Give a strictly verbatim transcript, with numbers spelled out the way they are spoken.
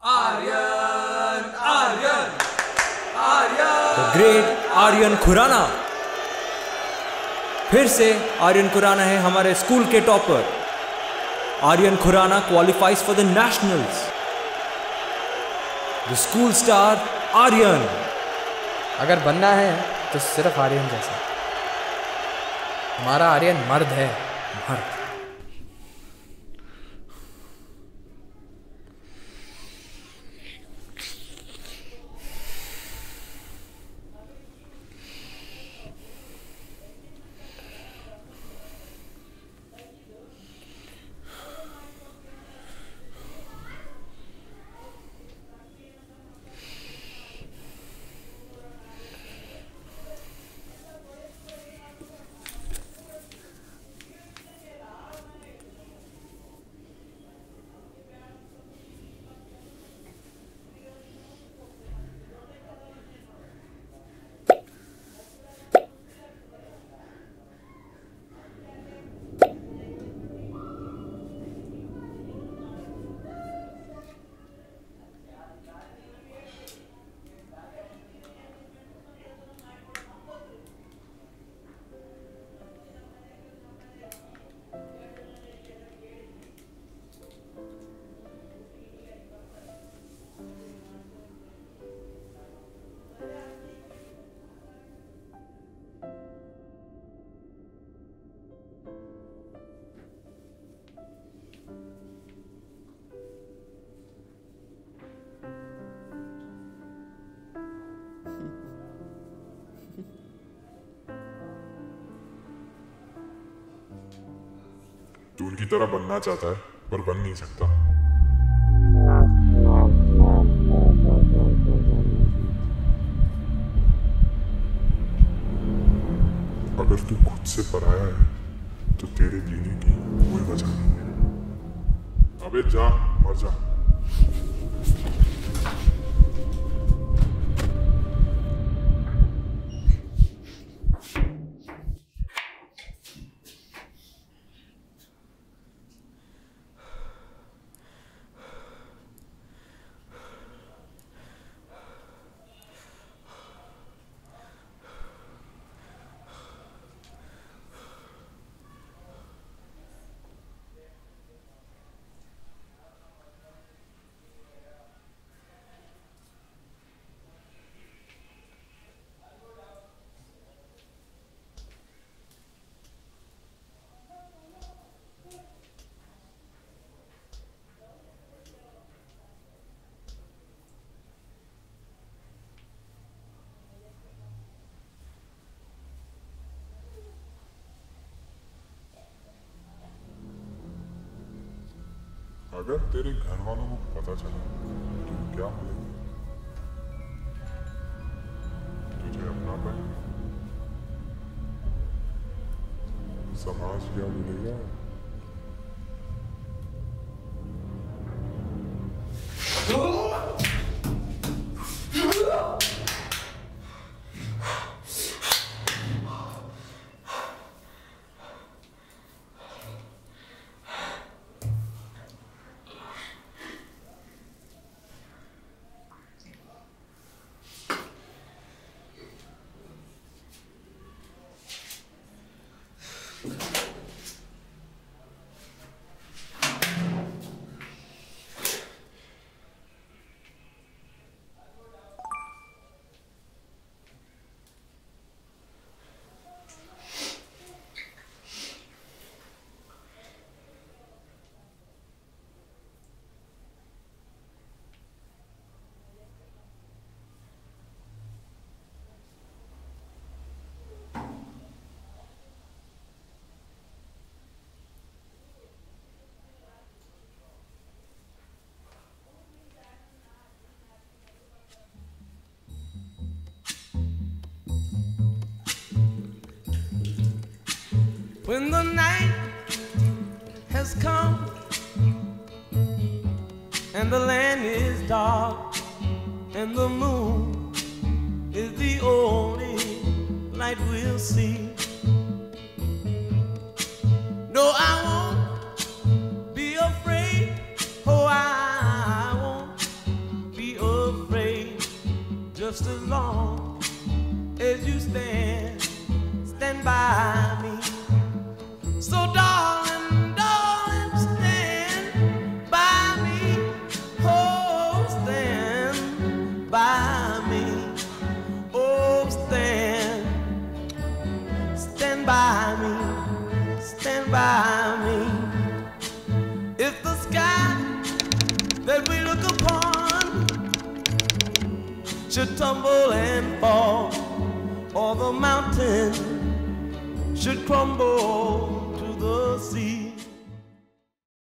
Aryan Aryan Aryan the great Aryan Khurana. फिर से आर्यन खुराना है हमारे स्कूल के topper. Aryan Khurana qualifies for the nationals. The school star Aryan. अगर बनना है तो सिर्फ आर्यन जैसा। हमारा आर्यन मर्द है, मर्द। तू उनकी तरह बनना चाहता है पर बन नहीं सकता। अगर तू खुद से पराया है तो तेरे जीने की कोई वजह नहीं है। अबे जा, मर जा। अगर तेरे घर वालों को पता चला तो क्या बोलेंगे? तुझे अपना पाए समाज क्या बोलेगा? When the night has come and the land is dark and the moon is the only light we'll see. No, I won't be afraid. Oh, I won't by me. If the sky that we look upon should tumble and fall, or the mountain should crumble to the sea,